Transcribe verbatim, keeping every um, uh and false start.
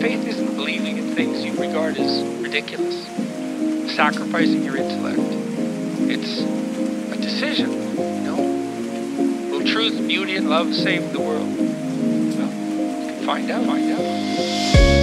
faith isn't believing in things you regard as ridiculous, sacrificing your intellect. It's a decision, you know? Will truth, beauty, and love save the world? Well, you can find out, find out.